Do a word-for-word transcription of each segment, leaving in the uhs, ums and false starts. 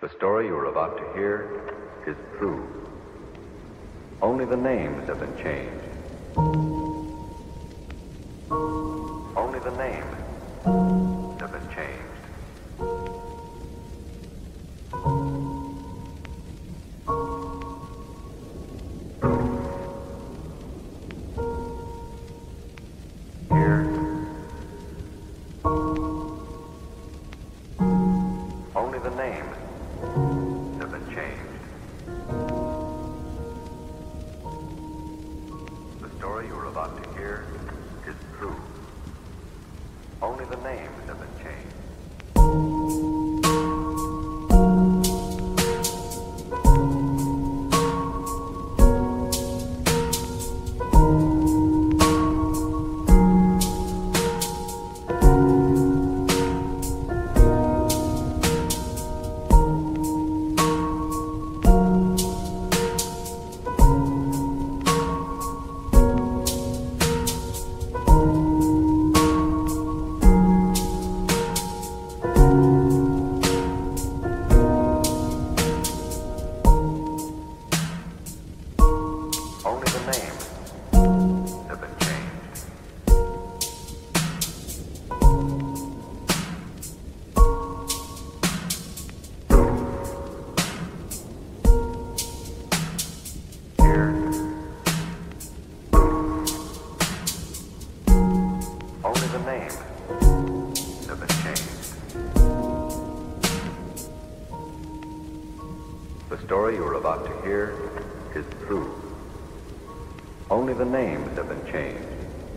The story you are about to hear is true. Only the names have been changed. Only the names have been changed. Here, only the names have been changed. The story you are about to hear is true. Only the names have been changed. Only the names have been changed. Here, only the names have been changed. The story you are about to hear is true. Only the names have been changed.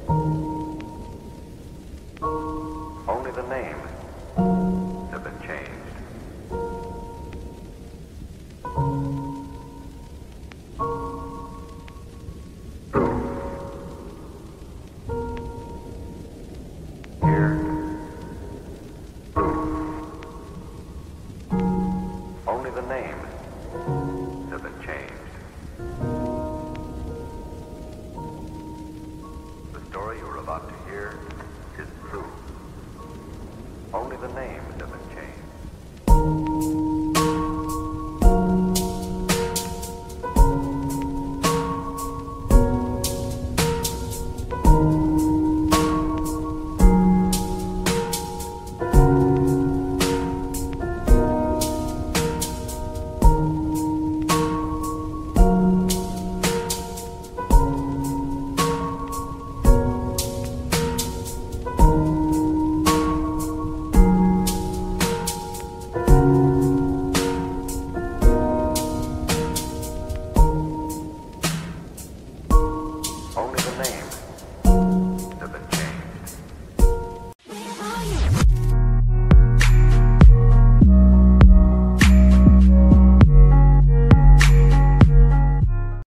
Only the names have been changed. Here, only the names have been changed.